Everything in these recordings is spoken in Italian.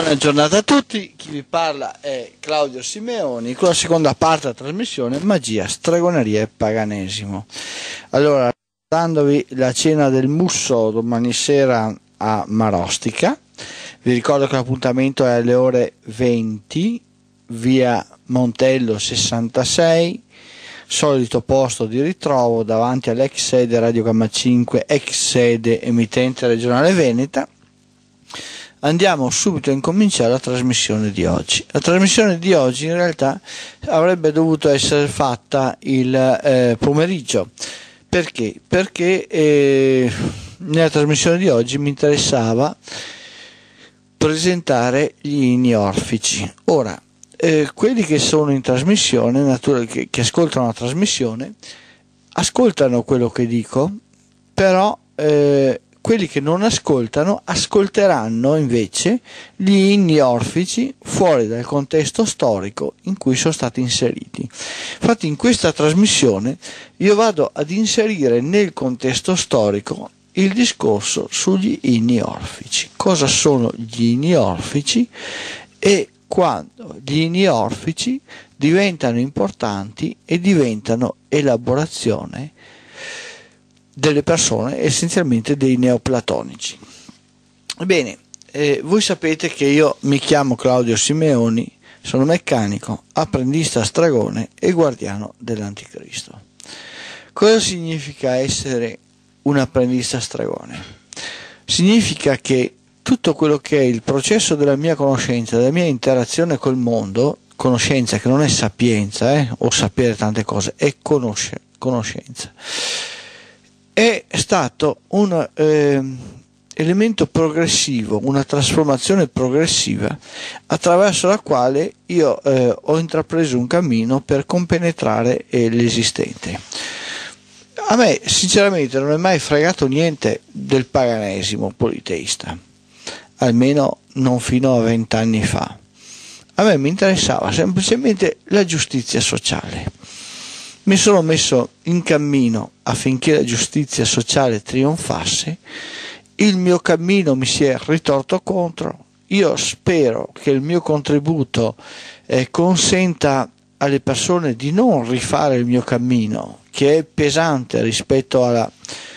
Buona giornata a tutti, chi vi parla è Claudio Simeoni con la seconda parte della trasmissione Magia, Stregoneria e Paganesimo. Allora, dandovi la cena del Musso domani sera a Marostica, vi ricordo che l'appuntamento è alle ore 20, via Montello 66, solito posto di ritrovo davanti all'ex sede Radio Gamma 5, ex sede emittente regionale Veneta. Andiamo subito a incominciare la trasmissione di oggi. La trasmissione di oggi in realtà avrebbe dovuto essere fatta il pomeriggio. Perché? Perché nella trasmissione di oggi mi interessava presentare gli inni orfici. Ora, quelli che sono in trasmissione, che ascoltano la trasmissione, ascoltano quello che dico, però quelli che non ascoltano ascolteranno invece gli inni orfici fuori dal contesto storico in cui sono stati inseriti. Infatti in questa trasmissione io vado ad inserire nel contesto storico il discorso sugli inni orfici. Cosa sono gli inni orfici e quando gli inni orfici diventano importanti e diventano elaborazione delle persone, essenzialmente dei neoplatonici. Bene, voi sapete che io mi chiamo Claudio Simeoni, sono meccanico, apprendista stregone e guardiano dell'anticristo. Cosa significa essere un apprendista stregone? Significa che tutto quello che è il processo della mia conoscenza, della mia interazione col mondo, conoscenza che non è sapienza, o sapere tante cose, è conoscenza, è stato un elemento progressivo, una trasformazione progressiva attraverso la quale io ho intrapreso un cammino per compenetrare l'esistente. A me sinceramente non è mai fregato niente del paganesimo politeista, almeno non fino a 20 anni fa. A me mi interessava semplicemente la giustizia sociale. Mi sono messo in cammino affinché la giustizia sociale trionfasse, il mio cammino mi si è ritorto contro, io spero che il mio contributo consenta alle persone di non rifare il mio cammino, che è pesante rispetto al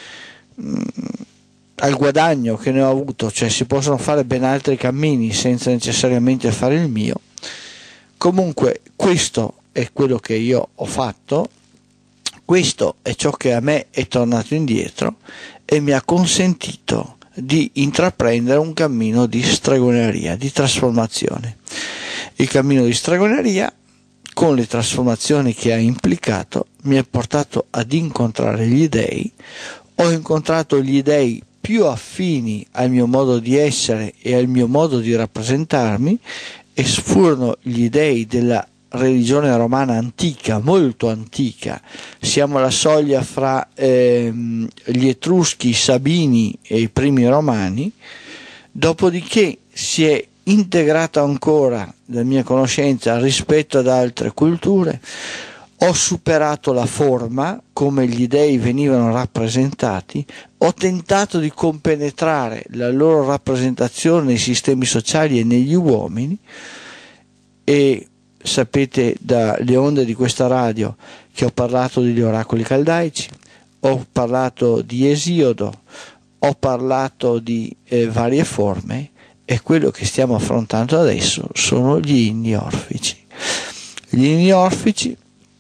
guadagno che ne ho avuto, cioè si possono fare ben altri cammini senza necessariamente fare il mio. Comunque questo è quello che io ho fatto, questo è ciò che a me è tornato indietro e mi ha consentito di intraprendere un cammino di stregoneria, di trasformazione. Il cammino di stregoneria, con le trasformazioni che ha implicato, mi ha portato ad incontrare gli dei. Ho incontrato gli dei più affini al mio modo di essere e al mio modo di rappresentarmi, e furono gli dei della religione romana antica, molto antica. Siamo alla soglia fra gli Etruschi, i Sabini e i primi Romani. Dopodiché si è integrato ancora la mia conoscenza rispetto ad altre culture. Ho superato la forma, come gli dei venivano rappresentati, ho tentato di compenetrare la loro rappresentazione nei sistemi sociali e negli uomini, e sapete dalle onde di questa radio che ho parlato degli oracoli caldaici, ho parlato di Esiodo, ho parlato di varie forme, e quello che stiamo affrontando adesso sono gli inni orfici. Gli inni orfici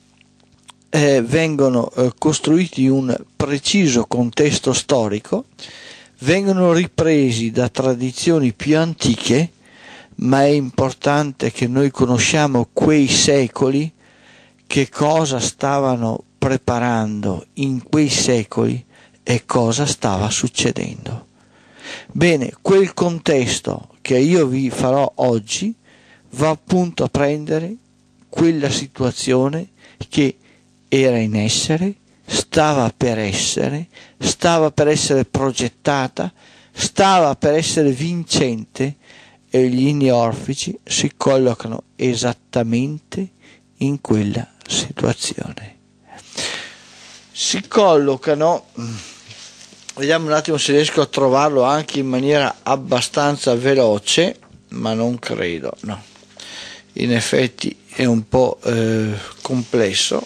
vengono costruiti in un preciso contesto storico, vengono ripresi da tradizioni più antiche, ma è importante che noi conosciamo quei secoli, che cosa stavano preparando in quei secoli e cosa stava succedendo. Bene, quel contesto che io vi farò oggi va appunto a prendere quella situazione che era in essere, stava per essere progettata, stava per essere vincente, e gli inni orfici si collocano esattamente in quella situazione. Si collocano, vediamo un attimo se riesco a trovarlo anche in maniera abbastanza veloce, ma non credo, no. In effetti è un po' complesso.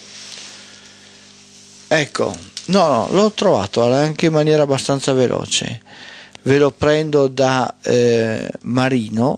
Ecco, no, l'ho trovato anche in maniera abbastanza veloce. Ve lo prendo da Marino.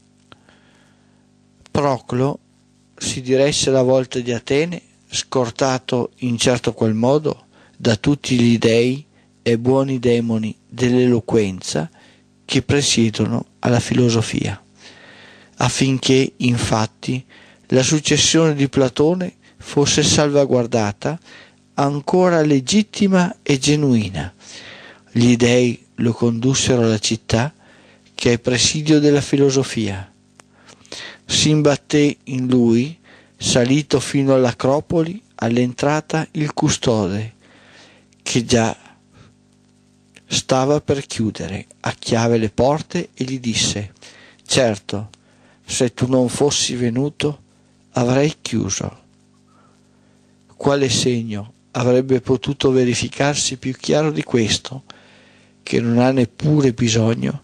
Proclo si diresse alla volta di Atene, scortato in certo qual modo da tutti gli dei e buoni demoni dell'eloquenza che presiedono alla filosofia, affinché infatti la successione di Platone fosse salvaguardata ancora legittima e genuina. Gli dei lo condussero alla città che è presidio della filosofia. Si imbatté in lui, salito fino all'Acropoli, all'entrata il custode, che già stava per chiudere a chiave le porte, e gli disse: certo, se tu non fossi venuto avrei chiuso. Quale segno avrebbe potuto verificarsi più chiaro di questo, che non ha neppure bisogno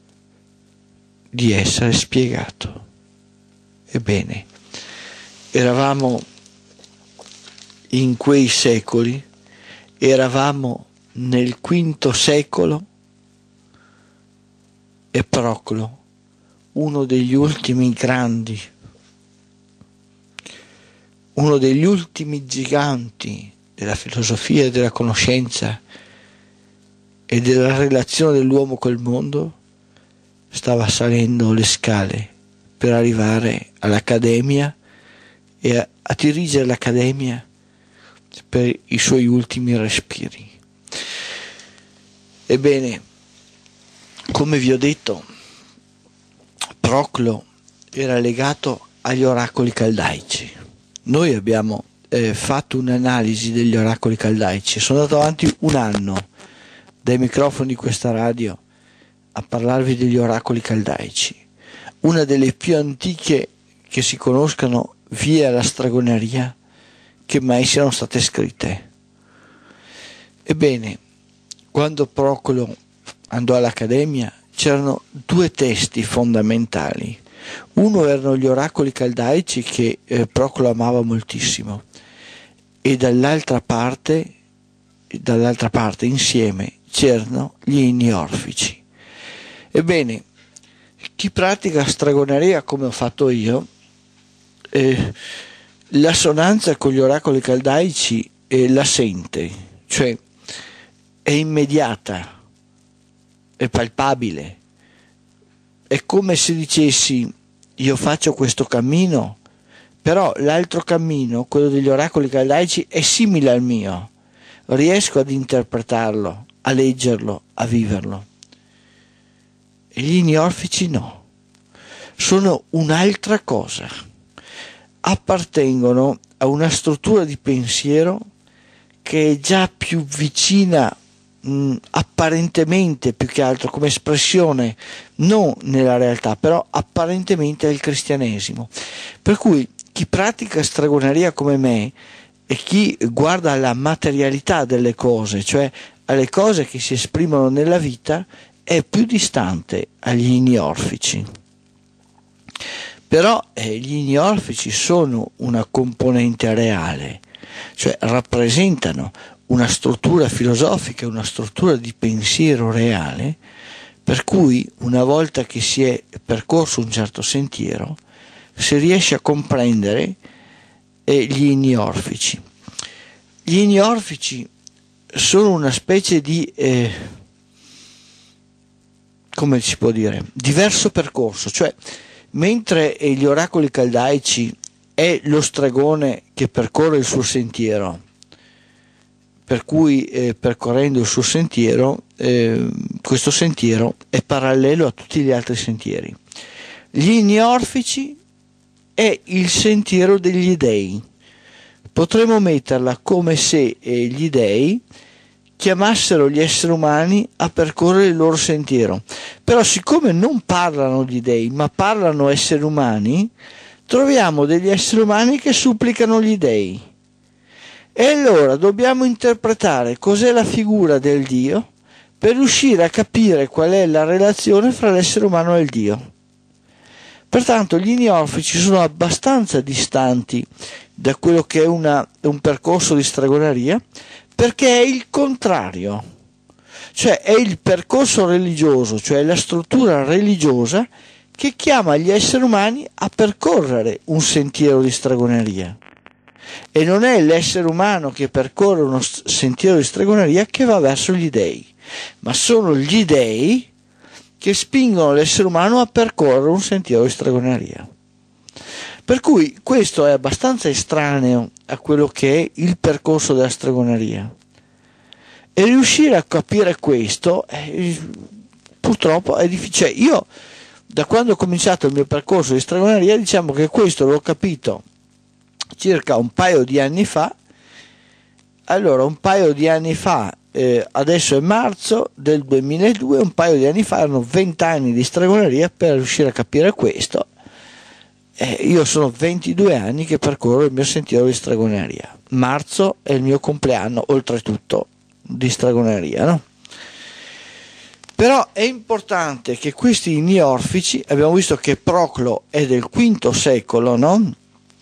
di essere spiegato? Ebbene, eravamo in quei secoli, eravamo nel V secolo, e Proclo, uno degli ultimi grandi, uno degli ultimi giganti della filosofia e della conoscenza e della relazione dell'uomo col mondo, stava salendo le scale per arrivare all'Accademia e a dirigere l'Accademia per i suoi ultimi respiri. Ebbene, come vi ho detto, Proclo era legato agli oracoli caldaici. Noi abbiamo fatto un'analisi degli oracoli caldaici. Sono andato avanti un anno dai microfoni di questa radio a parlarvi degli oracoli caldaici, una delle più antiche che si conoscano via la stregoneria che mai siano state scritte. Ebbene, quando Proclo andò all'Accademia c'erano due testi fondamentali. Uno erano gli oracoli caldaici che Proclo amava moltissimo, e dall'altra parte insieme c'erano gli inni orfici. Ebbene, chi pratica stregoneria come ho fatto io, l'assonanza con gli oracoli caldaici la sente, cioè è immediata, è palpabile. È come se dicessi: io faccio questo cammino, però l'altro cammino, quello degli oracoli caldaici, è simile al mio, riesco ad interpretarlo, a leggerlo, a viverlo. E gli inni orfici no, sono un'altra cosa, appartengono a una struttura di pensiero che è già più vicina, apparentemente, più che altro come espressione, non nella realtà, però apparentemente al cristianesimo. Per cui chi pratica stregoneria come me e chi guarda alla materialità delle cose, cioè alle cose che si esprimono nella vita, è più distante agli inni orfici. Però gli inni orfici sono una componente reale, cioè rappresentano una struttura filosofica, una struttura di pensiero reale, per cui una volta che si è percorso un certo sentiero si riesce a comprendere gli inni orfici. Gli inni orfici sono una specie di come si può dire, diverso percorso, cioè mentre gli oracoli caldaici è lo stregone che percorre il suo sentiero, per cui percorrendo il suo sentiero, questo sentiero è parallelo a tutti gli altri sentieri. Gli inni orfici è il sentiero degli dei. Potremmo metterla come se gli dei chiamassero gli esseri umani a percorrere il loro sentiero, però siccome non parlano di dei ma parlano esseri umani, troviamo degli esseri umani che supplicano gli dei, e allora dobbiamo interpretare cos'è la figura del Dio per riuscire a capire qual è la relazione fra l'essere umano e il Dio. Pertanto gli neofici sono abbastanza distanti da quello che è un percorso di stregoneria, perché è il contrario, cioè è il percorso religioso, cioè la struttura religiosa che chiama gli esseri umani a percorrere un sentiero di stregoneria. E non è l'essere umano che percorre uno sentiero di stregoneria che va verso gli dei, ma sono gli dei che spingono l'essere umano a percorrere un sentiero di stregoneria. Per cui questo è abbastanza estraneo a quello che è il percorso della stregoneria. E riuscire a capire questo purtroppo è difficile. Io, da quando ho cominciato il mio percorso di stregoneria, diciamo che questo l'ho capito circa un paio di anni fa. Allora, un paio di anni fa, adesso è marzo del 2002, un paio di anni fa erano 20 anni di stregoneria per riuscire a capire questo. Io sono 22 anni che percorro il mio sentiero di stregoneria. Marzo è il mio compleanno, oltretutto, di stregoneria, no? Però è importante che questi neorfici, abbiamo visto che Proclo è del V secolo, no?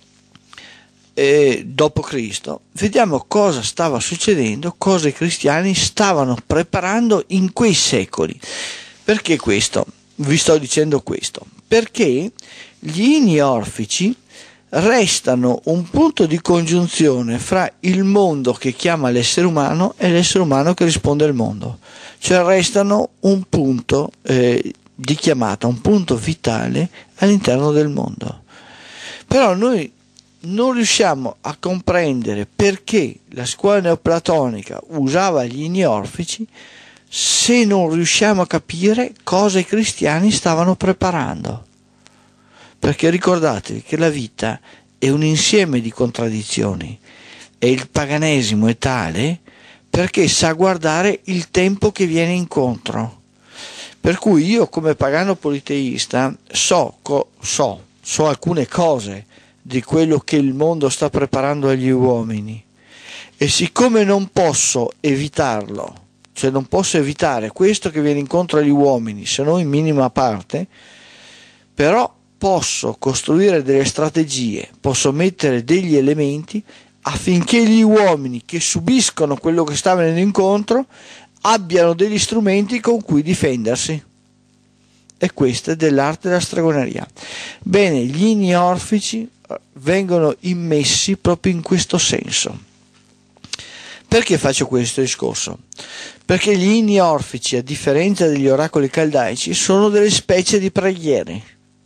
Dopo Cristo, vediamo cosa stava succedendo, cosa i cristiani stavano preparando in quei secoli. Perché questo? Vi sto dicendo questo perché gli neorfici restano un punto di congiunzione fra il mondo che chiama l'essere umano e l'essere umano che risponde al mondo, cioè restano un punto di chiamata, un punto vitale all'interno del mondo. Però noi non riusciamo a comprendere perché la scuola neoplatonica usava gli neorfici se non riusciamo a capire cosa i cristiani stavano preparando. Perché ricordatevi che la vita è un insieme di contraddizioni e il paganesimo è tale perché sa guardare il tempo che viene incontro. Per cui io come pagano politeista so alcune cose di quello che il mondo sta preparando agli uomini, e siccome non posso evitarlo, cioè non posso evitare questo che viene incontro agli uomini, se non in minima parte, però posso costruire delle strategie, posso mettere degli elementi affinché gli uomini che subiscono quello che sta venendo incontro abbiano degli strumenti con cui difendersi. E questa è dell'arte della stregoneria. Bene, gli neorfici vengono immessi proprio in questo senso. Perché faccio questo discorso? Perché gli neorfici, a differenza degli oracoli caldaici, sono delle specie di preghiere,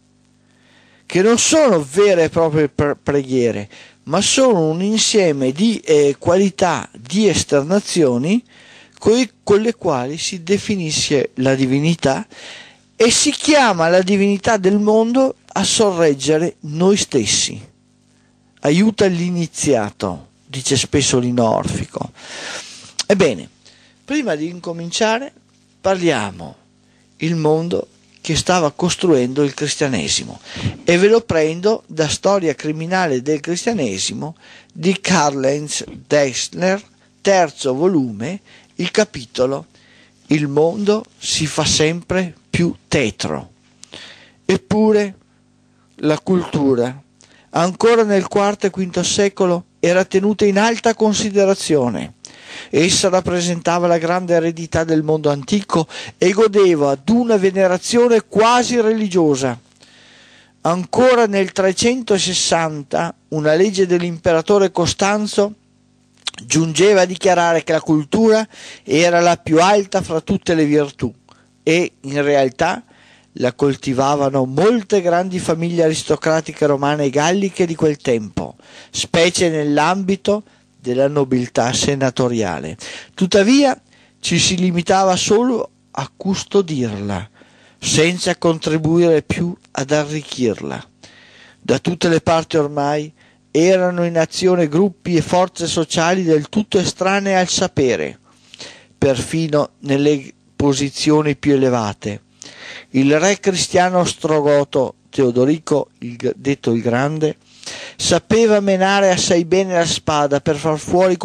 che non sono vere e proprie preghiere, ma sono un insieme di qualità, di esternazioni con le quali si definisce la divinità e si chiama la divinità del mondo a sorreggere noi stessi. Aiuta l'iniziato, dice spesso l'neorfico. Ebbene, prima di incominciare parliamo il mondo che stava costruendo il cristianesimo, e ve lo prendo da Storia criminale del cristianesimo di Karl-Heinz Dessler, terzo volume, il capitolo Il mondo si fa sempre più tetro. Eppure la cultura, ancora nel IV e V secolo, era tenuta in alta considerazione. Essa rappresentava la grande eredità del mondo antico e godeva d'una venerazione quasi religiosa. Ancora nel 360 una legge dell'imperatore Costanzo giungeva a dichiarare che la cultura era la più alta fra tutte le virtù, e in realtà la coltivavano molte grandi famiglie aristocratiche romane e galliche di quel tempo, specie nell'ambito della nobiltà senatoriale. Tuttavia ci si limitava solo a custodirla, senza contribuire più ad arricchirla. Da tutte le parti ormai erano in azione gruppi e forze sociali del tutto estranee al sapere, perfino nelle posizioni più elevate. Il re cristiano ostrogoto Teodorico, detto il Grande, sapeva menare assai bene la spada per far fuori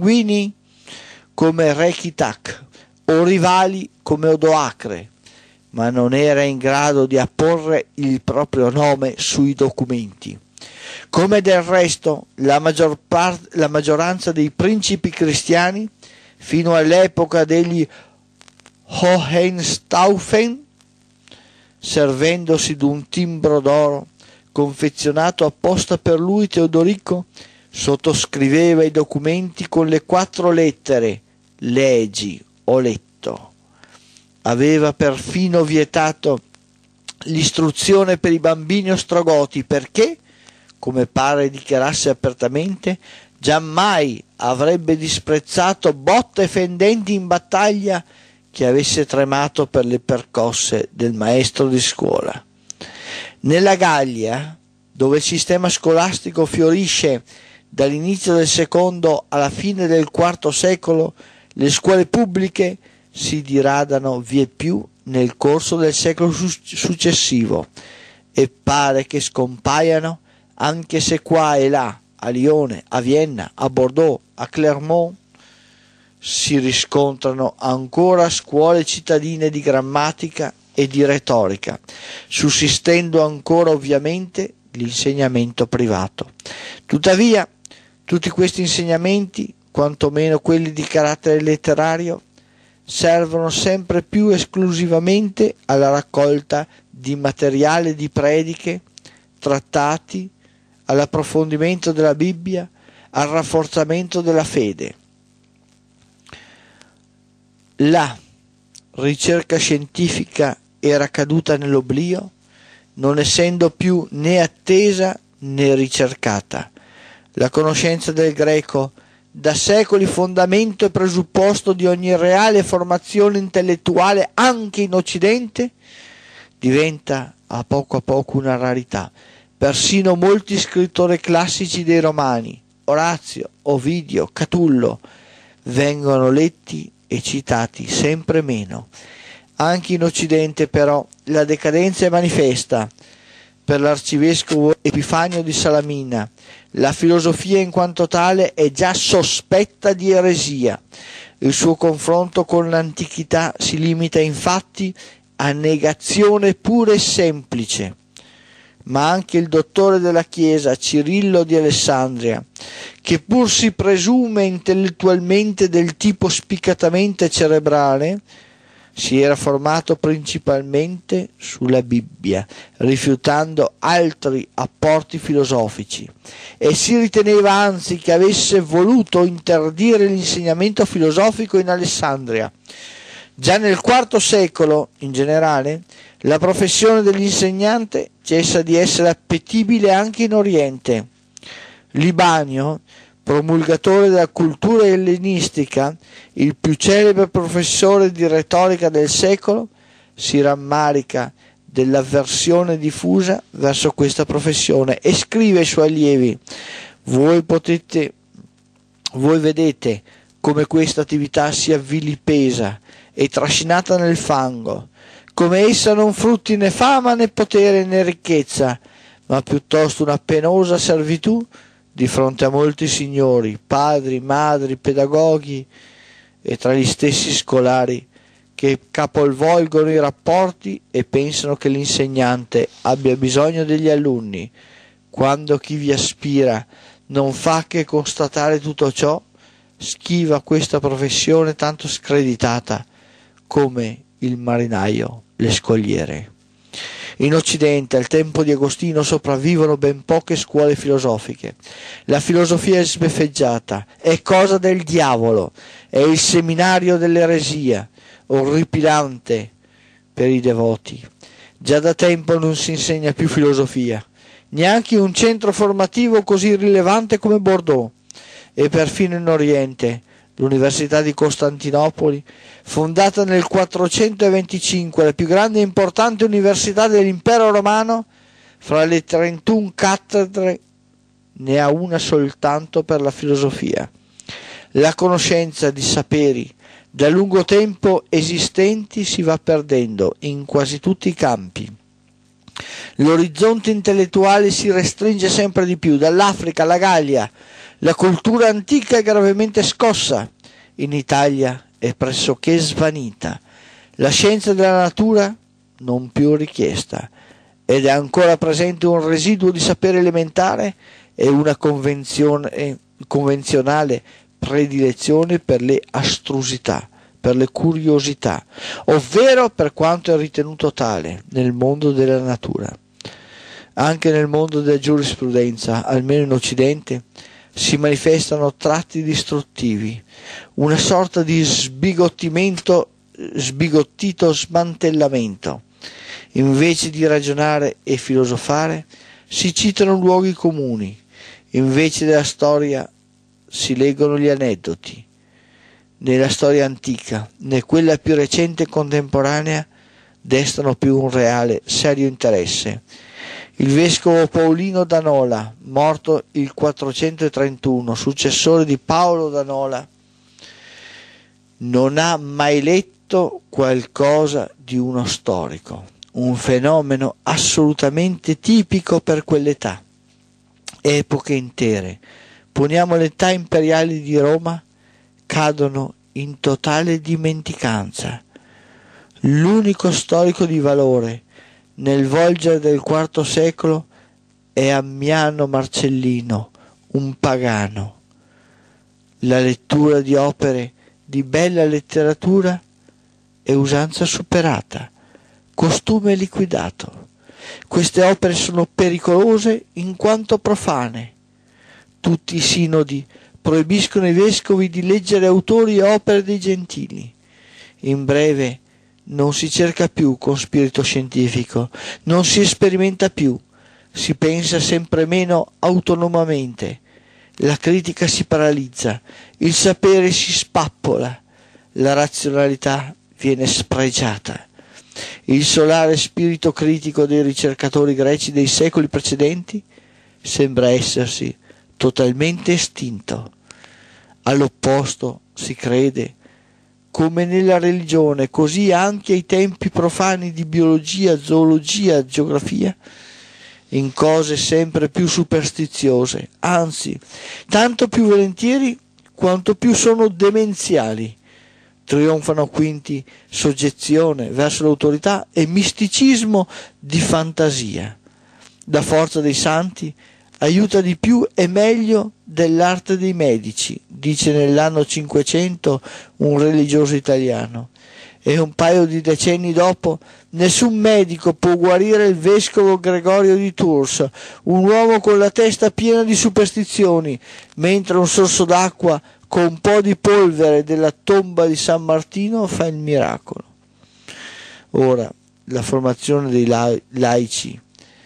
consanguini come re Kitak o rivali come Odoacre, ma non era in grado di apporre il proprio nome sui documenti. Come del resto la maggioranza dei principi cristiani, fino all'epoca degli Hohenstaufen, servendosi d'un timbro d'oro confezionato apposta per lui, Teodorico sottoscriveva i documenti con le 4 lettere «Leggi» o «letto». Aveva perfino vietato l'istruzione per i bambini ostrogoti perché, come pare dichiarasse apertamente, giammai avrebbe disprezzato botte fendenti in battaglia chi avesse tremato per le percosse del maestro di scuola. Nella Gallia, dove il sistema scolastico fiorisce dall'inizio del secondo alla fine del IV secolo, le scuole pubbliche si diradano vieppiù nel corso del secolo successivo e pare che scompaiano, anche se qua e là, a Lione, a Vienna, a Bordeaux, a Clermont, si riscontrano ancora scuole cittadine di grammatica e di retorica, sussistendo ancora ovviamente l'insegnamento privato. Tuttavia, tutti questi insegnamenti, quantomeno quelli di carattere letterario, servono sempre più esclusivamente alla raccolta di materiale di prediche, trattati, all'approfondimento della Bibbia, al rafforzamento della fede. La ricerca scientifica era caduta nell'oblio, non essendo più né attesa né ricercata. La conoscenza del greco, da secoli fondamento e presupposto di ogni reale formazione intellettuale anche in Occidente, diventa a poco una rarità. Persino molti scrittori classici dei Romani, Orazio, Ovidio, Catullo, vengono letti e citati sempre meno. Anche in Occidente però la decadenza è manifesta. Per l'arcivescovo Epifanio di Salamina la filosofia in quanto tale è già sospetta di eresia. Il suo confronto con l'antichità si limita infatti a negazione pura e semplice. Ma anche il dottore della Chiesa, Cirillo di Alessandria, che pur si presume intellettualmente del tipo spiccatamente cerebrale, si era formato principalmente sulla Bibbia, rifiutando altri apporti filosofici, e si riteneva anzi che avesse voluto interdire l'insegnamento filosofico in Alessandria. Già nel IV secolo, in generale, la professione dell'insegnante cessa di essere appetibile anche in Oriente. Libanio, promulgatore della cultura ellenistica, il più celebre professore di retorica del secolo, si rammarica dell'avversione diffusa verso questa professione e scrive ai suoi allievi: voi vedete come questa attività sia vilipesa e trascinata nel fango, come essa non frutti né fama né potere né ricchezza, ma piuttosto una penosa servitù di fronte a molti signori, padri, madri, pedagoghi e tra gli stessi scolari che capovolgono i rapporti e pensano che l'insegnante abbia bisogno degli alunni, quando chi vi aspira non fa che constatare tutto ciò, schiva questa professione tanto screditata come il marinaio le scogliere. In Occidente, al tempo di Agostino, sopravvivono ben poche scuole filosofiche. La filosofia è sbeffeggiata, è cosa del diavolo, è il seminario dell'eresia, orripilante per i devoti. Già da tempo non si insegna più filosofia, neanche in un centro formativo così rilevante come Bordeaux, e perfino in Oriente. L'Università di Costantinopoli, fondata nel 425, la più grande e importante università dell'impero romano, fra le 31 cattedre ne ha una soltanto per la filosofia. La conoscenza di saperi da lungo tempo esistenti si va perdendo in quasi tutti i campi. L'orizzonte intellettuale si restringe sempre di più, dall'Africa alla Gallia. La cultura antica è gravemente scossa, in Italia è pressoché svanita. La scienza della natura non più richiesta, ed è ancora presente un residuo di sapere elementare e una convenzionale predilezione per le astrusità, per le curiosità, ovvero per quanto è ritenuto tale nel mondo della natura. Anche nel mondo della giurisprudenza, almeno in Occidente, si manifestano tratti distruttivi, una sorta di sbigottito smantellamento. Invece di ragionare e filosofare, si citano luoghi comuni, invece della storia si leggono gli aneddoti. Nella storia antica, né quella più recente e contemporanea, destano più un reale, serio interesse. Il vescovo Paolino da Nola, morto il 431, successore di Paolo da Nola, non ha mai letto qualcosa di uno storico, un fenomeno assolutamente tipico per quell'età. Epoche intere, poniamo le età imperiali di Roma, cadono in totale dimenticanza. L'unico storico di valore nel volgere del IV secolo è Ammiano Marcellino, un pagano. La lettura di opere di bella letteratura è usanza superata, costume liquidato. Queste opere sono pericolose in quanto profane. Tutti i sinodi proibiscono ai vescovi di leggere autori e opere dei gentili. In breve, non si cerca più con spirito scientifico, non si sperimenta più, si pensa sempre meno autonomamente, la critica si paralizza, il sapere si spappola, la razionalità viene spregiata. Il solare spirito critico dei ricercatori greci dei secoli precedenti sembra essersi totalmente estinto. All'opposto si crede, come nella religione, così anche ai tempi profani di biologia, zoologia, geografia, in cose sempre più superstiziose, anzi, tanto più volentieri quanto più sono demenziali. Trionfano quindi soggezione verso l'autorità e misticismo di fantasia. La forza dei santi aiuta di più e meglio dell'arte dei medici, dice nell'anno 500 un religioso italiano, e un paio di decenni dopo nessun medico può guarire il vescovo Gregorio di Tours, un uomo con la testa piena di superstizioni, mentre un sorso d'acqua con un po' di polvere della tomba di San Martino fa il miracolo. Ora, la formazione dei laici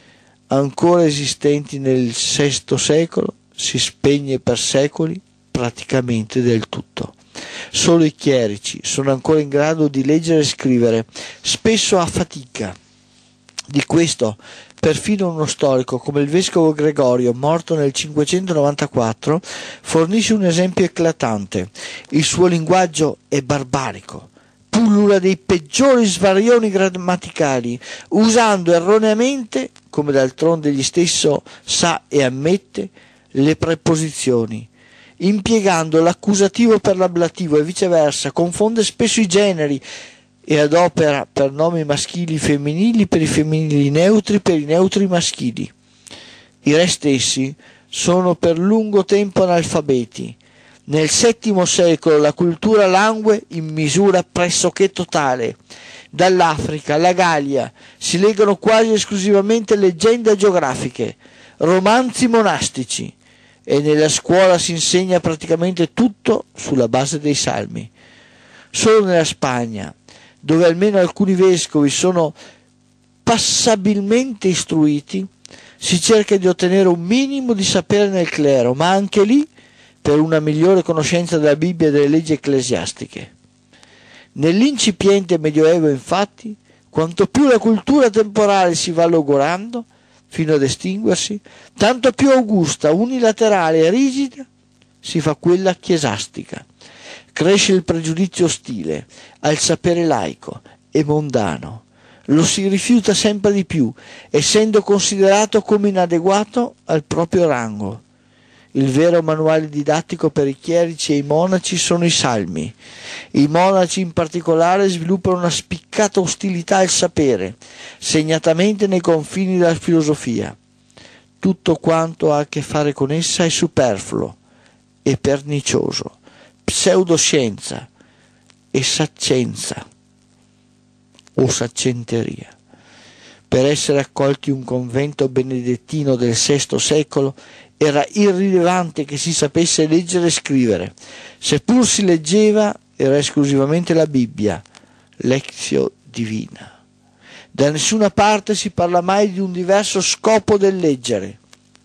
ancora esistenti nel VI secolo si spegne per secoli praticamente del tutto. Solo i chierici sono ancora in grado di leggere e scrivere, spesso a fatica. Di questo perfino uno storico come il vescovo Gregorio, morto nel 594, fornisce un esempio eclatante. Il suo linguaggio è barbarico, pullula dei peggiori svarioni grammaticali, usando erroneamente, come d'altronde egli stesso sa e ammette, le preposizioni, impiegando l'accusativo per l'ablativo e viceversa, confonde spesso i generi e adopera per nomi maschili femminili per i femminili neutri per i neutri maschili. I re stessi sono per lungo tempo analfabeti. Nel VII secolo la cultura langue in misura pressoché totale. Dall'Africa alla Gallia si leggono quasi esclusivamente leggende geografiche, romanzi monastici, e nella scuola si insegna praticamente tutto sulla base dei salmi. Solo nella Spagna, dove almeno alcuni vescovi sono passabilmente istruiti, si cerca di ottenere un minimo di sapere nel clero, ma anche lì per una migliore conoscenza della Bibbia e delle leggi ecclesiastiche. Nell'incipiente Medioevo, infatti, quanto più la cultura temporale si va logorando, fino ad estinguersi, tanto più augusta, unilaterale e rigida si fa quella chiesastica. Cresce il pregiudizio ostile al sapere laico e mondano. Lo si rifiuta sempre di più, essendo considerato come inadeguato al proprio rango. Il vero manuale didattico per i chierici e i monaci sono i salmi. I monaci in particolare sviluppano una spiccata ostilità al sapere, segnatamente nei confini della filosofia. Tutto quanto ha a che fare con essa è superfluo e pernicioso, pseudoscienza e saccenza o saccenteria. Per essere accolti in un convento benedettino del VI secolo era irrilevante che si sapesse leggere e scrivere. Seppur si leggeva, era esclusivamente la Bibbia, lectio divina. Da nessuna parte si parla mai di un diverso scopo del leggere.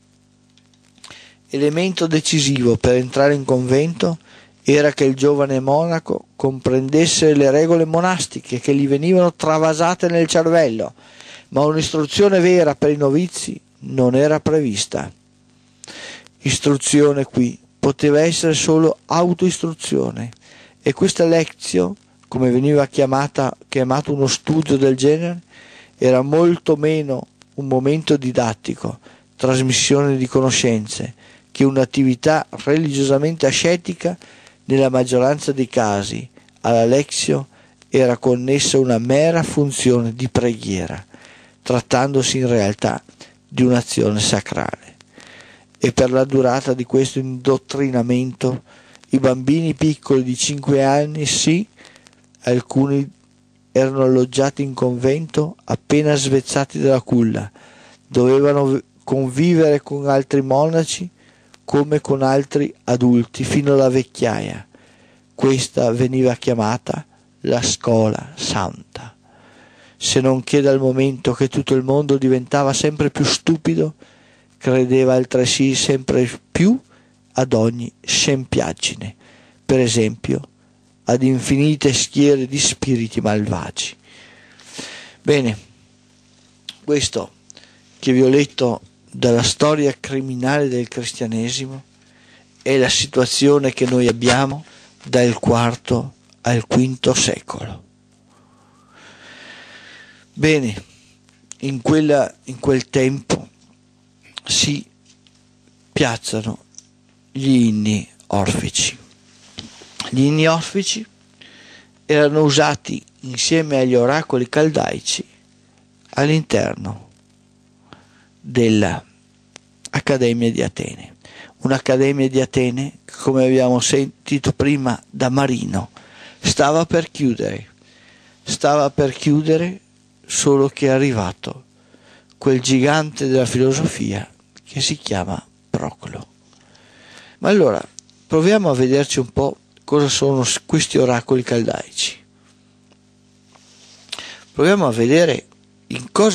Elemento decisivo per entrare in convento era che il giovane monaco comprendesse le regole monastiche che gli venivano travasate nel cervello, ma un'istruzione vera per i novizi non era prevista. Istruzione qui poteva essere solo autoistruzione, e questa lectio, come veniva chiamato uno studio del genere, era molto meno un momento didattico, trasmissione di conoscenze, che un'attività religiosamente ascetica. Nella maggioranza dei casi alla lectio era connessa una mera funzione di preghiera, trattandosi in realtà di un'azione sacrale. E per la durata di questo indottrinamento i bambini piccoli di 5 anni, sì, alcuni erano alloggiati in convento appena svezzati dalla culla, dovevano convivere con altri monaci come con altri adulti fino alla vecchiaia. Questa veniva chiamata la scuola santa, se non che dal momento che tutto il mondo diventava sempre più stupido, credeva altresì sempre più ad ogni scempiaggine, per esempio ad infinite schiere di spiriti malvagi. Bene, questo che vi ho letto dalla storia criminale del cristianesimo è la situazione che noi abbiamo dal IV al V secolo. Bene, in quel tempo si piazzano gli inni orfici. Gli inni orfici erano usati insieme agli oracoli caldaici all'interno dell'Accademia di Atene. Un'Accademia di Atene, come abbiamo sentito prima da Marino, stava per chiudere solo che è arrivato quel gigante della filosofia che si chiama Proclo. Ma allora proviamo a vederci un po' cosa sono questi oracoli caldaici. Proviamo a vedere in cosa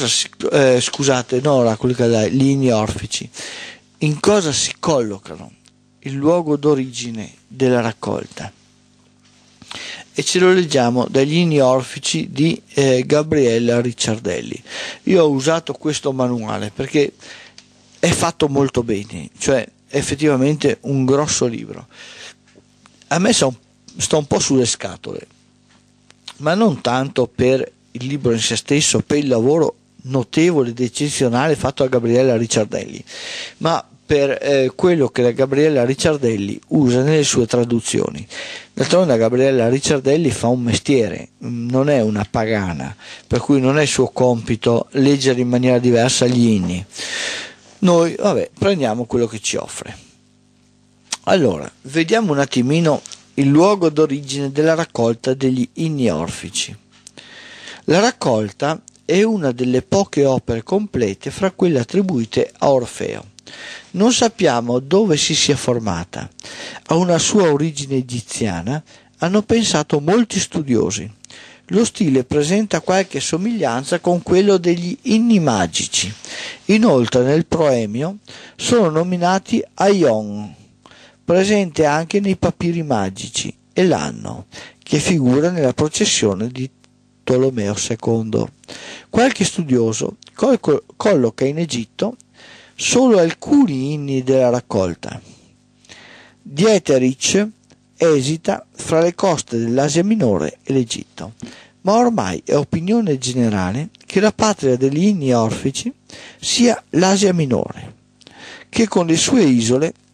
gli inni orfici, in cosa si collocano, il luogo d'origine della raccolta. E ce lo leggiamo dagli inni orfici di Gabriella Ricciardelli. Io ho usato questo manuale perché è fatto molto bene, cioè è effettivamente un grosso libro. A me sta un po' sulle scatole, ma non tanto per il libro in se stesso, per il lavoro notevole ed eccezionale fatto da Gabriella Ricciardelli, ma per quello che la Gabriella Ricciardelli usa nelle sue traduzioni. D'altronde la Gabriella Ricciardelli fa un mestiere, non è una pagana, per cui non è suo compito leggere in maniera diversa gli inni. Noi, prendiamo quello che ci offre. Allora, vediamo un attimino il luogo d'origine della raccolta degli inni orfici. La raccolta è una delle poche opere complete fra quelle attribuite a Orfeo. Non sappiamo dove si sia formata. A una sua origine egiziana hanno pensato molti studiosi. Lo stile presenta qualche somiglianza con quello degli inni magici. Inoltre nel proemio sono nominati Aion, presente anche nei papiri magici, e l'anno, che figura nella processione di Tolomeo II. Qualche studioso colloca in Egitto solo alcuni inni della raccolta. Dieterich esita fra le coste dell'Asia Minore e l'Egitto, ma ormai è opinione generale che la patria degli inni orfici sia l'Asia Minore, che con le sue isole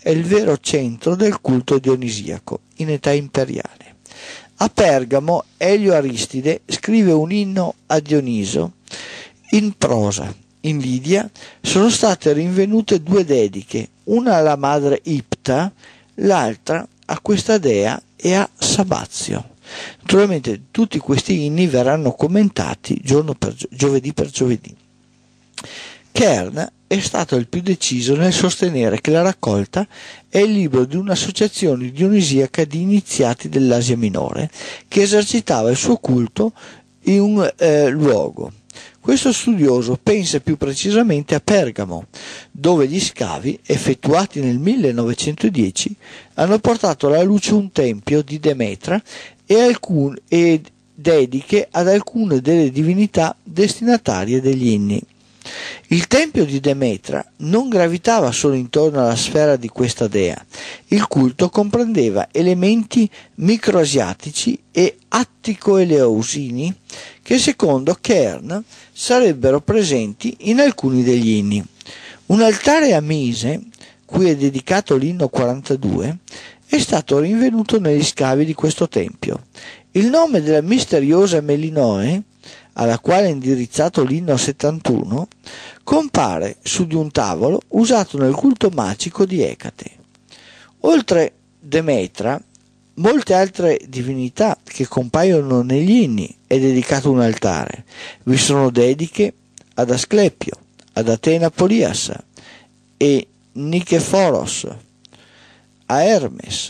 è il vero centro del culto dionisiaco in età imperiale. A Pergamo Elio Aristide scrive un inno a Dioniso in prosa. In Lidia sono state rinvenute 2 dediche, una alla madre Ipta, l'altra a questa dea e a Sabazio. Naturalmente tutti questi inni verranno commentati giovedì per giovedì. Kern è stato il più deciso nel sostenere che la raccolta è il libro di un'associazione dionisiaca di iniziati dell'Asia Minore che esercitava il suo culto in un luogo. Questo studioso pensa più precisamente a Pergamo, dove gli scavi, effettuati nel 1910, hanno portato alla luce un tempio di Demetra e dediche ad alcune delle divinità destinatarie degli inni. Il tempio di Demetra non gravitava solo intorno alla sfera di questa dea. Il culto comprendeva elementi microasiatici e attico-eleusini che secondo Kern sarebbero presenti in alcuni degli inni. Un altare a Mise, cui è dedicato l'inno 42, è stato rinvenuto negli scavi di questo tempio. Il nome della misteriosa Melinoe, alla quale è indirizzato l'inno 71, compare su di un tavolo usato nel culto magico di Ecate. Oltre Demetra, molte altre divinità che compaiono negli inni è dedicato un altare. Vi sono dediche ad Asclepio, ad Atena Polias e Niceforos, a Hermes,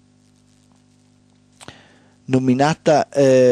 nominata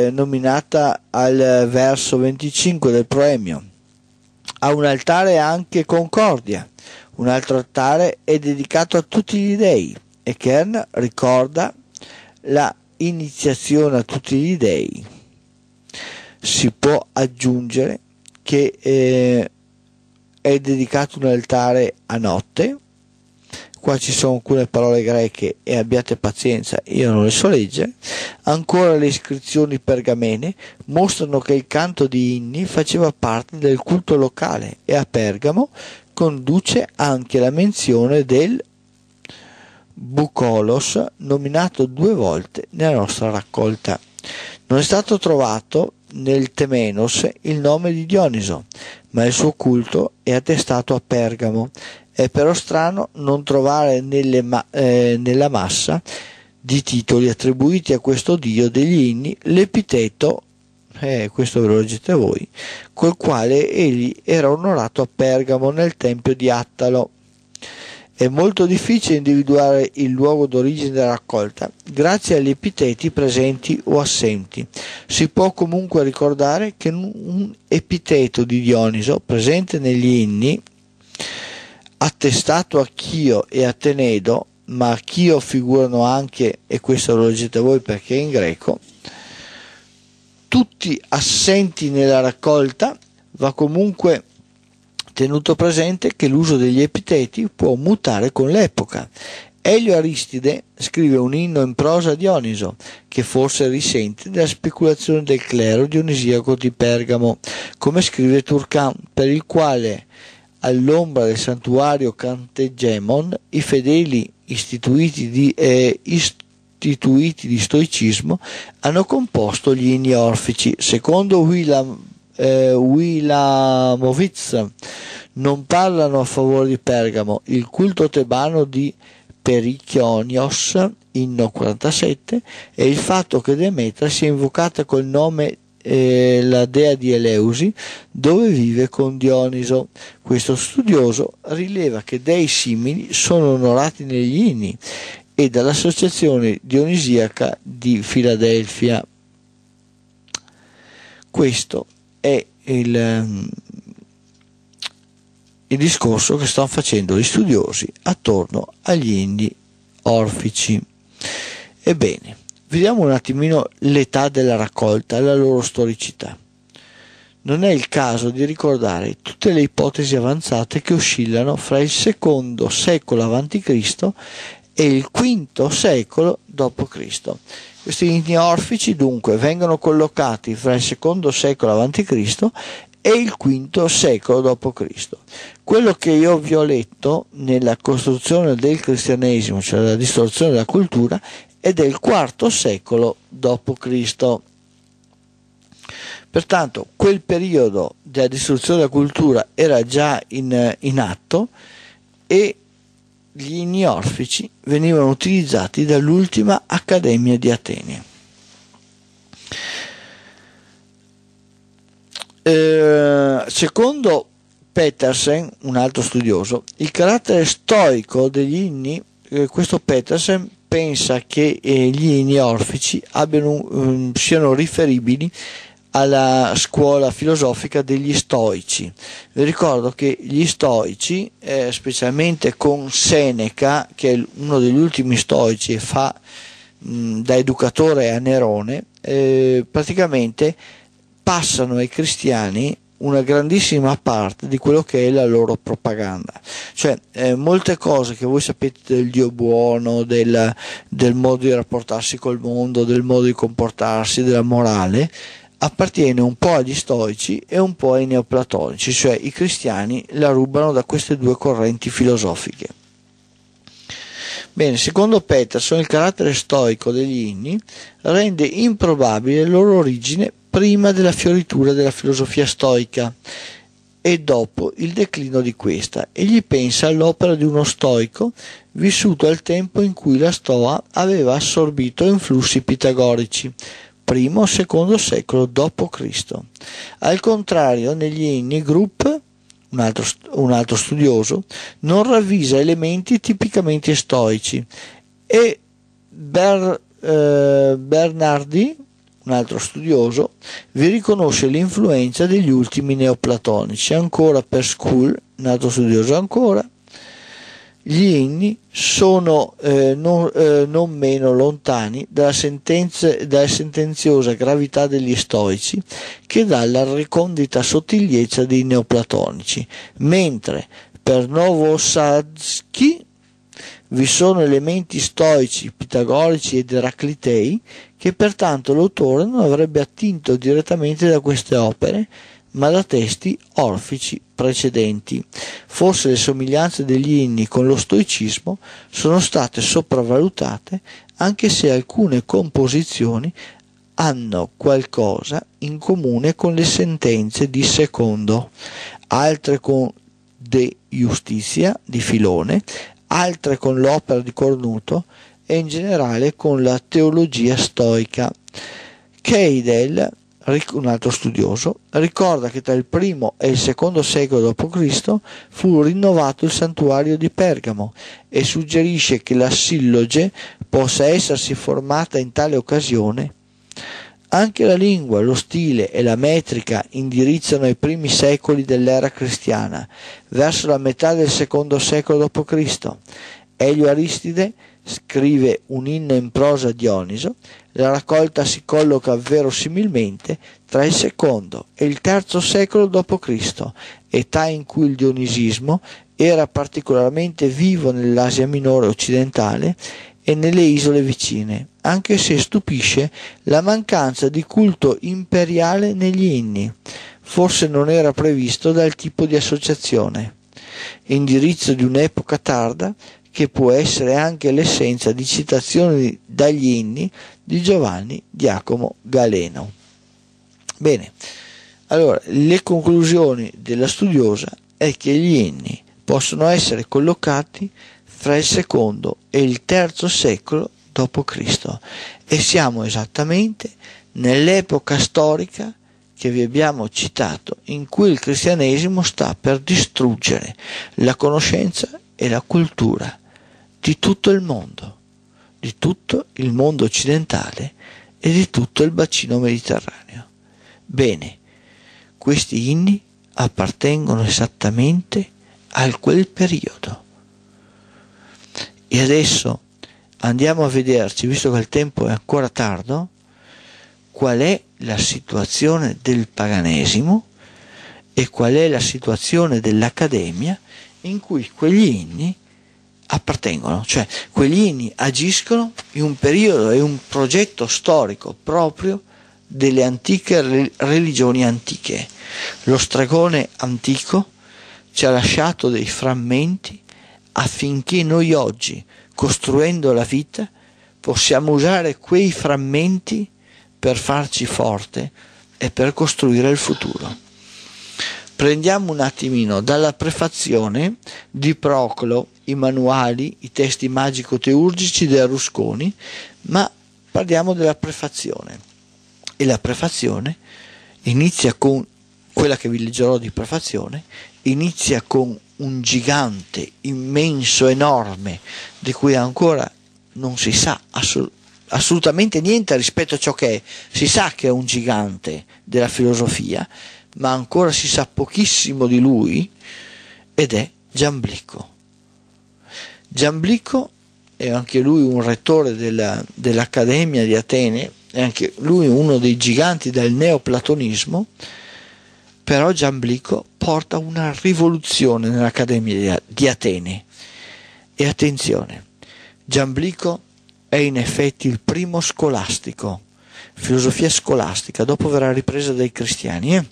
al verso 25 del Proemio. Ha un altare anche Concordia, un altro altare è dedicato a tutti gli dei e Kern ricorda la iniziazione a tutti gli dei. Si può aggiungere che è dedicato un altare a Notte. Qua ci sono alcune parole greche e abbiate pazienza, io non le so leggere. Ancora le iscrizioni pergamene mostrano che il canto di inni faceva parte del culto locale e a Pergamo conduce anche la menzione del Bucolos, nominato 2 volte nella nostra raccolta. Non è stato trovato nel Temenos il nome di Dioniso, ma il suo culto è attestato a Pergamo. È però strano non trovare nella massa di titoli attribuiti a questo dio degli inni l'epiteto, questo ve lo leggete voi, col quale egli era onorato a Pergamo nel tempio di Attalo. È molto difficile individuare il luogo d'origine della raccolta grazie agli epiteti presenti o assenti. Si può comunque ricordare che un epiteto di Dioniso presente negli inni, attestato a Chio e a Tenedo, ma a Chio figurano anche, e questo lo leggete voi perché è in greco, tutti assenti nella raccolta, va comunque tenuto presente che l'uso degli epiteti può mutare con l'epoca. Elio Aristide scrive un inno in prosa a Dioniso, che forse risente della speculazione del clero dionisiaco di Pergamo, come scrive Turcan, per il quale all'ombra del santuario Cantegemon i fedeli istituiti di stoicismo hanno composto gli inni orfici. Secondo Wilamowitz non parlano a favore di Pergamo il culto tebano di Perichionios, inno 47, e il fatto che Demetra sia invocata col nome la dea di Eleusi, dove vive con Dioniso. Questo studioso rileva che dei simili sono onorati negli inni e dall'associazione dionisiaca di Filadelfia. Questo è il discorso che stanno facendo gli studiosi attorno agli inni orfici. Ebbene, vediamo un attimino l'età della raccolta e la loro storicità. Non è il caso di ricordare tutte le ipotesi avanzate che oscillano fra il secondo secolo a.C. e il quinto secolo d.C. Questi inni orfici dunque vengono collocati fra il secondo secolo a.C. e il V secolo d.C. Quello che io vi ho letto nella costruzione del cristianesimo, cioè la distorsione della cultura, è del IV secolo d.C. Pertanto quel periodo della distruzione della cultura era già in atto e gli inni orfici venivano utilizzati dall'ultima Accademia di Atene. Secondo Petersen, un altro studioso, il carattere stoico degli inni, questo Petersen pensa che gli inni orfici siano riferibili alla scuola filosofica degli stoici. Vi ricordo che gli stoici, specialmente con Seneca, che è uno degli ultimi stoici e fa da educatore a Nerone, praticamente passano ai cristiani una grandissima parte di quello che è la loro propaganda, cioè molte cose che voi sapete del Dio buono, del modo di rapportarsi col mondo, del modo di comportarsi, della morale, appartiene un po' agli stoici e un po' ai neoplatonici, cioè i cristiani la rubano da queste due correnti filosofiche. Bene, secondo Peterson il carattere stoico degli inni rende improbabile la loro origine prima della fioritura della filosofia stoica e dopo il declino di questa. Egli pensa all'opera di uno stoico vissuto al tempo in cui la Stoa aveva assorbito influssi pitagorici, primo o secondo secolo d.C. Al contrario, negli inni Group, un altro studioso, non ravvisa elementi tipicamente stoici e Bernardi, un altro studioso, vi riconosce l'influenza degli ultimi neoplatonici. Ancora per School, un altro studioso ancora, gli inni sono non meno lontani dalla sentenziosa gravità degli stoici che dalla recondita sottigliezza dei neoplatonici, mentre per Novosadski vi sono elementi stoici, pitagorici ed eraclitei che pertanto l'autore non avrebbe attinto direttamente da queste opere, ma da testi orfici precedenti. Forse le somiglianze degli inni con lo stoicismo sono state sopravvalutate, anche se alcune composizioni hanno qualcosa in comune con le sentenze di Secondo, altre con De Justitia di Filone, altre con l'opera di Cornuto e in generale con la teologia stoica. Keidel, un altro studioso, ricorda che tra il I e il II secolo d.C. fu rinnovato il santuario di Pergamo e suggerisce che la silloge possa essersi formata in tale occasione. Anche la lingua, lo stile e la metrica indirizzano ai primi secoli dell'era cristiana, verso la metà del II secolo d.C. Elio Aristide scrive un inno in prosa a Dioniso. La raccolta si colloca verosimilmente tra il II e il III secolo d.C., età in cui il dionisismo era particolarmente vivo nell'Asia minore occidentale e nelle isole vicine, anche se stupisce la mancanza di culto imperiale negli inni. Forse non era previsto dal tipo di associazione, indirizzo di un'epoca tarda che può essere anche l'essenza di citazioni dagli inni di Giovanni Giacomo Galeno. Bene, allora le conclusioni della studiosa è che gli inni possono essere collocati fra il II e il III secolo d.C. e siamo esattamente nell'epoca storica che vi abbiamo citato, in cui il cristianesimo sta per distruggere la conoscenza e la cultura di tutto il mondo occidentale e di tutto il bacino mediterraneo. Bene, questi inni appartengono esattamente a quel periodo. E adesso andiamo a vederci, visto che il tempo è ancora tardo, qual è la situazione del paganesimo e qual è la situazione dell'Accademia in cui quegli inni appartengono, cioè quegli inni agiscono in un periodo e un progetto storico proprio delle antiche religioni antiche. Lo stregone antico ci ha lasciato dei frammenti affinché noi oggi, costruendo la vita, possiamo usare quei frammenti per farci forte e per costruire il futuro. Prendiamo un attimino dalla prefazione di Proclo i manuali, i testi magico-teurgici del Rusconi, ma parliamo della prefazione. E la prefazione inizia con quella che vi leggerò di prefazione, inizia con un gigante immenso, enorme, di cui ancora non si sa assolutamente niente rispetto a ciò che è. Si sa che è un gigante della filosofia, ma ancora si sa pochissimo di lui, ed è Giamblico. Giamblico è anche lui un rettore dell'Accademia di Atene, è anche lui uno dei giganti del neoplatonismo, però Giamblico porta una rivoluzione nell'Accademia di Atene. E attenzione, Giamblico è in effetti il primo scolastico, filosofia scolastica, dopo verrà ripresa dai cristiani,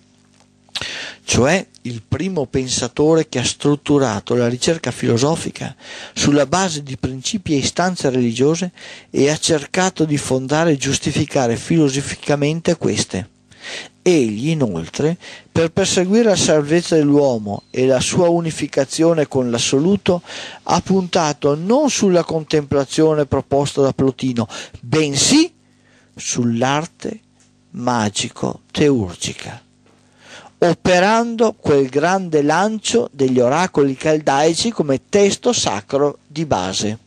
cioè il primo pensatore che ha strutturato la ricerca filosofica sulla base di principi e istanze religiose e ha cercato di fondare e giustificare filosoficamente queste. Egli, inoltre, per perseguire la salvezza dell'uomo e la sua unificazione con l'assoluto, ha puntato non sulla contemplazione proposta da Plotino, bensì sull'arte magico-teurgica, operando quel grande lancio degli oracoli caldaici come testo sacro di base.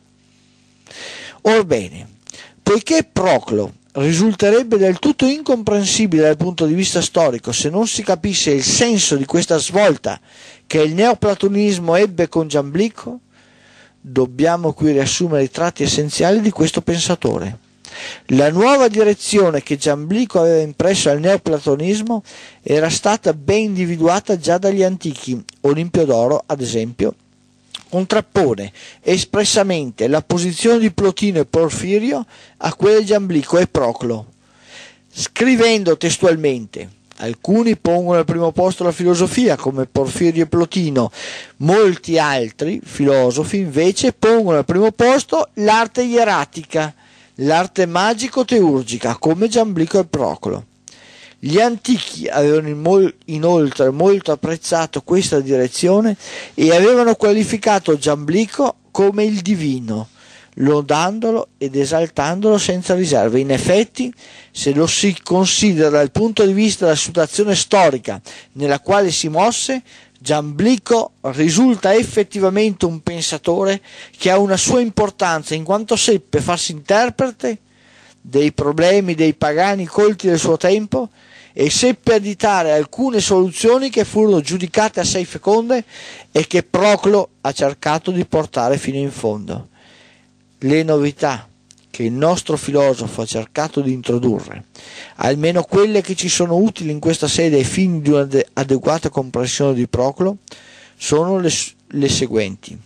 Orbene, poiché Proclo risulterebbe del tutto incomprensibile dal punto di vista storico se non si capisse il senso di questa svolta che il neoplatonismo ebbe con Giamblico, dobbiamo qui riassumere i tratti essenziali di questo pensatore. La nuova direzione che Giamblico aveva impresso al neoplatonismo era stata ben individuata già dagli antichi. Olimpiodoro, ad esempio, contrappone espressamente la posizione di Plotino e Porfirio a quella di Giamblico e Proclo, scrivendo testualmente: alcuni pongono al primo posto la filosofia come Porfirio e Plotino, molti altri filosofi invece pongono al primo posto l'arte ieratica, l'arte magico-teurgica come Giamblico e Proclo. Gli antichi avevano inoltre molto apprezzato questa direzione e avevano qualificato Giamblico come il divino, lodandolo ed esaltandolo senza riserve. In effetti, se lo si considera dal punto di vista della situazione storica nella quale si mosse, Giamblico risulta effettivamente un pensatore che ha una sua importanza in quanto seppe farsi interprete dei problemi dei pagani colti del suo tempo e seppe additare alcune soluzioni che furono giudicate assai feconde e che Proclo ha cercato di portare fino in fondo. Le novità che il nostro filosofo ha cercato di introdurre, almeno quelle che ci sono utili in questa sede ai fini di un'adeguata comprensione di Proclo, sono le seguenti.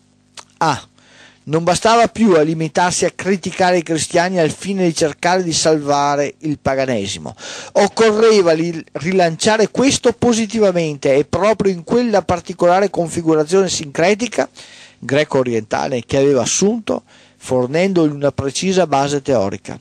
A. Non bastava più a limitarsi a criticare i cristiani al fine di cercare di salvare il paganesimo. Occorreva rilanciare questo positivamente e proprio in quella particolare configurazione sincretica greco-orientale che aveva assunto, fornendogli una precisa base teorica.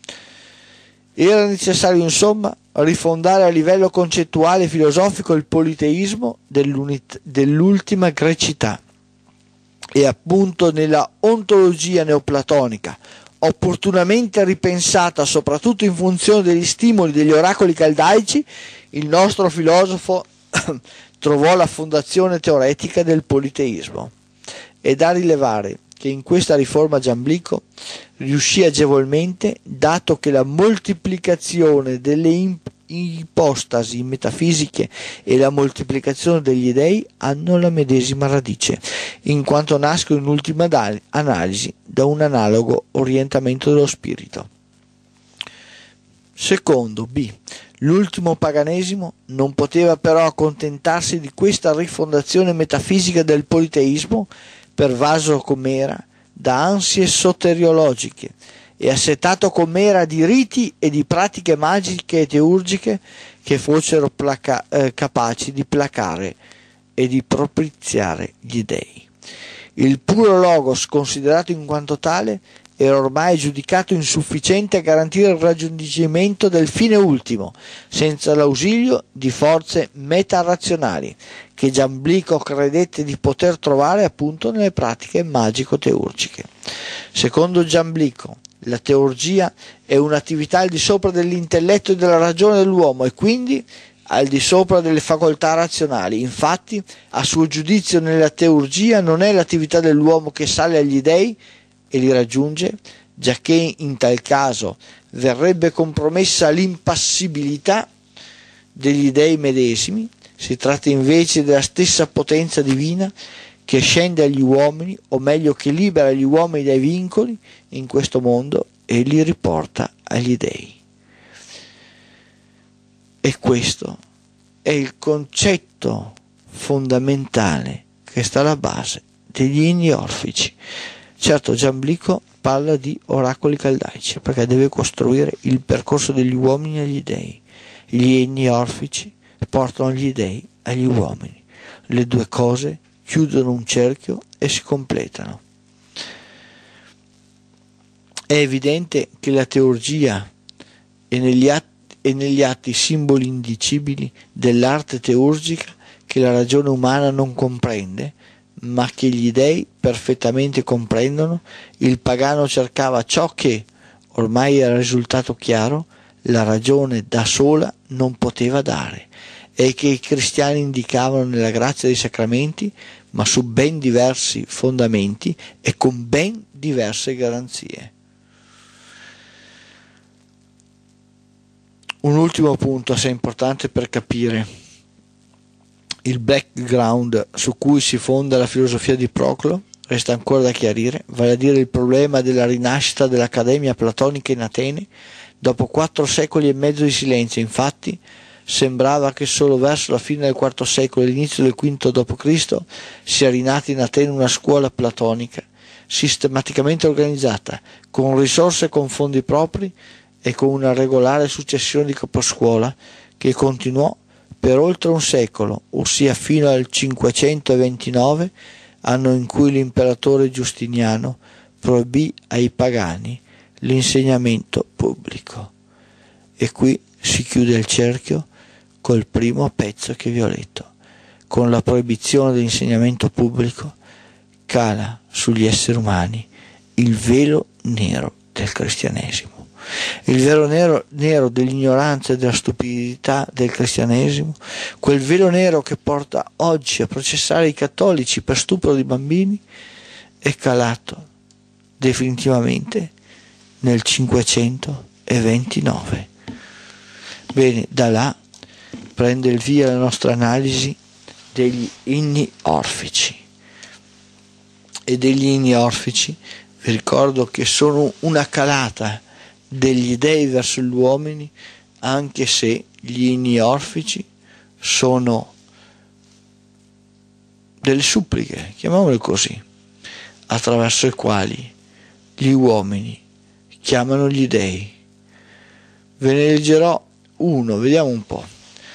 Era necessario, insomma, rifondare a livello concettuale e filosofico il politeismo dell'ultima grecità. E appunto nella ontologia neoplatonica, opportunamente ripensata soprattutto in funzione degli stimoli degli oracoli caldaici, il nostro filosofo trovò la fondazione teoretica del politeismo. È da rilevare che in questa riforma Giamblico riuscì agevolmente, dato che la moltiplicazione delle ipostasi metafisiche e la moltiplicazione degli dei hanno la medesima radice, in quanto nascono in ultima analisi da un analogo orientamento dello spirito. Secondo, B. L'ultimo paganesimo non poteva però accontentarsi di questa rifondazione metafisica del politeismo, pervaso com'era da ansie soteriologiche e assetato com'era di riti e di pratiche magiche e teurgiche che fossero capaci di placare e di propiziare gli dei. Il puro logos, considerato in quanto tale, era ormai giudicato insufficiente a garantire il raggiungimento del fine ultimo, senza l'ausilio di forze metarazionali, che Giamblico credette di poter trovare appunto nelle pratiche magico-teurgiche. Secondo Giamblico, la teurgia è un'attività al di sopra dell'intelletto e della ragione dell'uomo e quindi al di sopra delle facoltà razionali. Infatti, a suo giudizio, nella teurgia non è l'attività dell'uomo che sale agli dei e li raggiunge, giacché in tal caso verrebbe compromessa l'impassibilità degli dei medesimi. Si tratta invece della stessa potenza divina che scende agli uomini, o meglio che libera gli uomini dai vincoli in questo mondo e li riporta agli dei. E questo è il concetto fondamentale che sta alla base degli inni orfici. Certo, Giamblico parla di oracoli caldaici perché deve costruire il percorso degli uomini agli dei. Gli inni orfici portano gli dei agli uomini. Le due cose chiudono un cerchio e si completano. È evidente che la teurgia e negli atti simboli indicibili dell'arte teurgica che la ragione umana non comprende, ma che gli dei perfettamente comprendono, il pagano cercava ciò che, ormai era risultato chiaro, la ragione da sola non poteva dare, e che i cristiani indicavano nella grazia dei sacramenti, ma su ben diversi fondamenti e con ben diverse garanzie. Un ultimo punto assai importante per capire il background su cui si fonda la filosofia di Proclo resta ancora da chiarire, vale a dire il problema della rinascita dell'Accademia Platonica in Atene dopo 4 secoli e mezzo di silenzio. Infatti sembrava che solo verso la fine del IV secolo e l'inizio del V d.C. sia rinata in Atene una scuola platonica sistematicamente organizzata, con risorse e con fondi propri e con una regolare successione di caposcuola che continuò per oltre un secolo, ossia fino al 529, anno in cui l'imperatore Giustiniano proibì ai pagani l'insegnamento pubblico. E qui si chiude il cerchio col primo pezzo che vi ho letto. Con la proibizione dell'insegnamento pubblico cala sugli esseri umani il velo nero del cristianesimo. Il velo nero dell'ignoranza e della stupidità del cristianesimo, quel velo nero che porta oggi a processare i cattolici per stupro di bambini, è calato definitivamente nel 529. Bene, da là prende il via la nostra analisi degli inni orfici. E degli inni orfici vi ricordo che sono una calata degli dei verso gli uomini, anche se gli inni orfici sono delle suppliche, chiamiamole così, attraverso i quali gli uomini chiamano gli dei. Ve ne leggerò uno, vediamo un po'.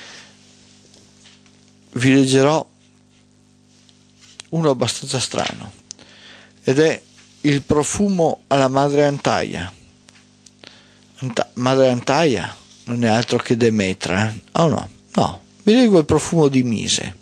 Vi leggerò uno abbastanza strano, ed è il profumo alla madre Antaia. Madre Antaia non è altro che Demetra, oh no, vi leggo il profumo di Mise,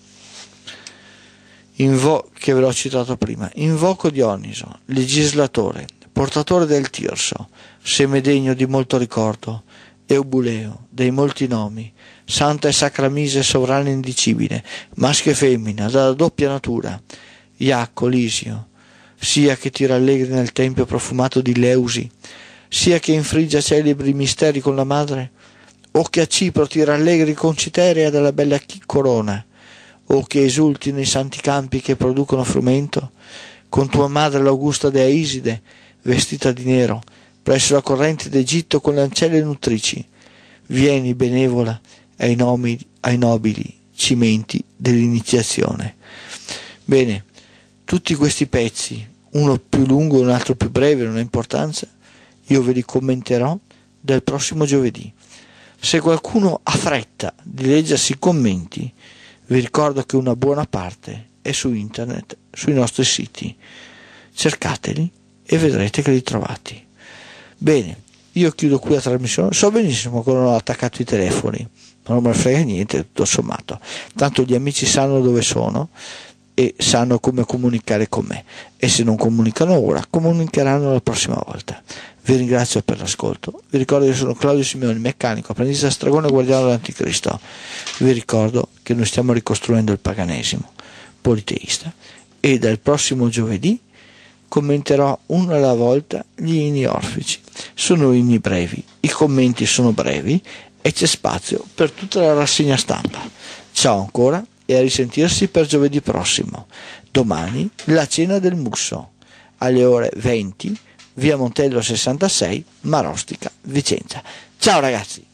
che ve l'ho citato prima. Invoco Dioniso, legislatore, portatore del Tirso, seme degno di molto ricordo, Eubuleo, dei molti nomi, santa e sacra Mise, sovrana e indicibile, maschio e femmina, dalla doppia natura, Iacco, Lisio, sia che ti rallegri nel tempio profumato di Leusi, sia che infriggia celebri misteri con la madre, o che a Cipro ti rallegri con Citerea della bella corona, o che esulti nei santi campi che producono frumento, con tua madre l'augusta dea Iside, vestita di nero, presso la corrente d'Egitto con le ancelle nutrici. Vieni, benevola, ai nobili cimenti dell'iniziazione. Bene, tutti questi pezzi, uno più lungo e un altro più breve, non ha importanza, io ve li commenterò del prossimo giovedì. Se qualcuno ha fretta di leggersi i commenti, vi ricordo che una buona parte è su internet, sui nostri siti. Cercateli e vedrete che li trovate. Bene, io chiudo qui la trasmissione. So benissimo che non ho attaccato i telefoni, ma non me ne frega niente, tutto sommato. Tanto gli amici sanno dove sono e sanno come comunicare con me, e se non comunicano ora, comunicheranno la prossima volta. Vi ringrazio per l'ascolto. Vi ricordo che sono Claudio Simeoni, meccanico, apprendista stregone e guardiano dell'anticristo. Vi ricordo che noi stiamo ricostruendo il paganesimo politeista, e dal prossimo giovedì commenterò uno alla volta gli inni orfici. Sono inni brevi, i commenti sono brevi e c'è spazio per tutta la rassegna stampa. Ciao ancora e a risentirsi per giovedì prossimo. Domani la cena del Musso alle ore 20, via Montello 66, Marostica, Vicenza. Ciao ragazzi!